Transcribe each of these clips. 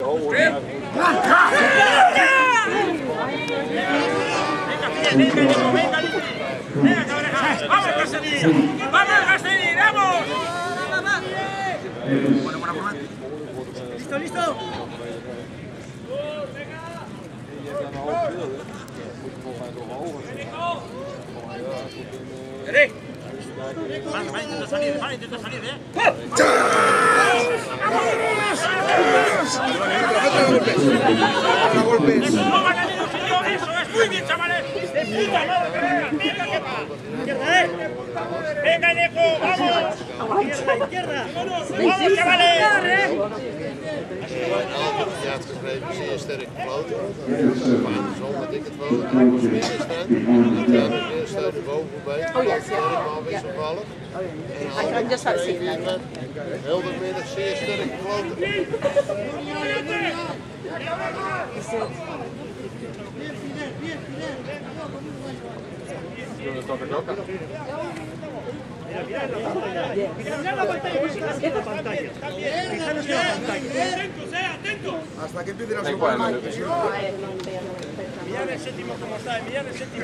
Listo, listo. Intenta salir, Eso es, muy bien, chavales. Venga, Neco, vamos. Izquierda. Vamos, chavales. Je had geschreven zeer sterk gefloten. Maar zonder ik het wonen, ik was middenstand. Steun bovenbeen. Oh yes, helemaal wisselvallig. I can just have seen that. Heel de middag zeer sterk gefloten. Mira la pantalla, la pantalla. Fijaros la pantalla. Atentos, Hasta que empiecen a sumar. Mirad el séptimo como está, mirad el séptimo.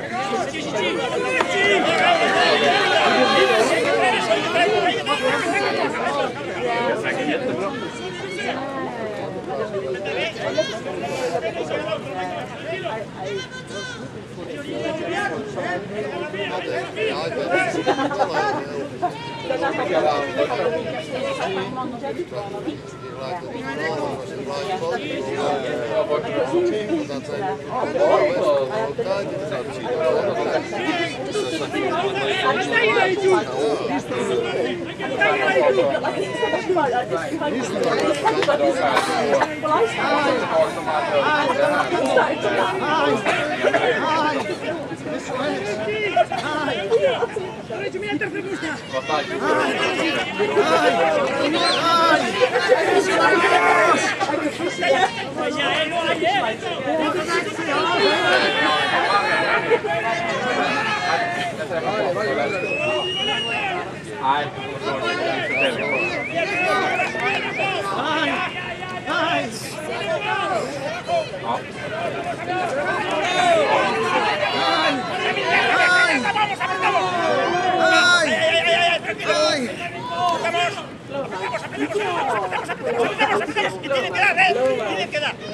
Tiene que dar.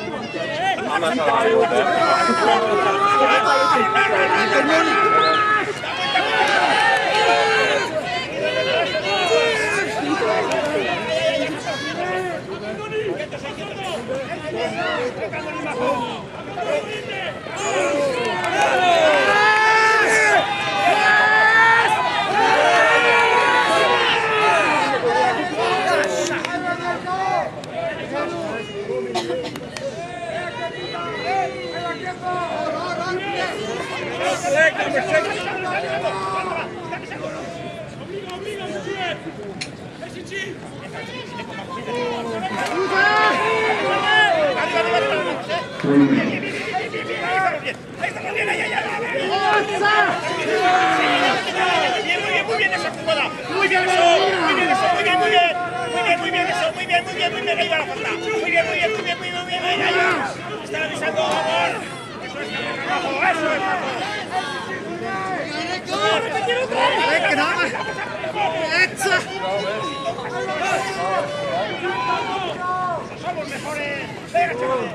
Somos mejores. Venga, chavales.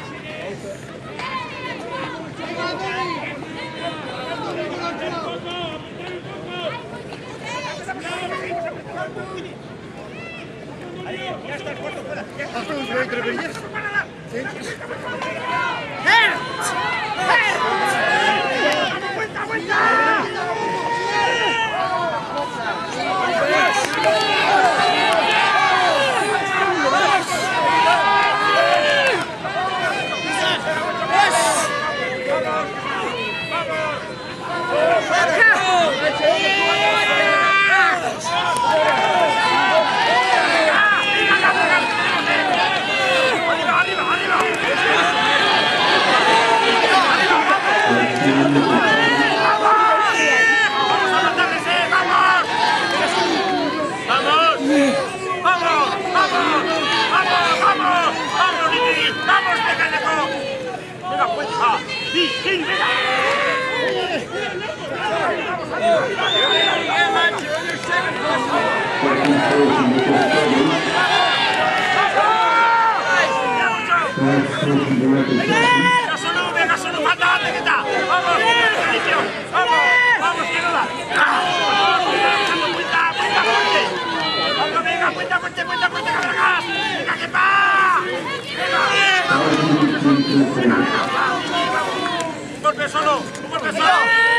Ya está el cuarto fuera. Ya está todo entre Sí, Gil, venga. Venga solo, falta la tequeta. Vamos, vamos, vamos, que no da. Cuenta fuerte. Venga, que va. Venga. Un golpe solo.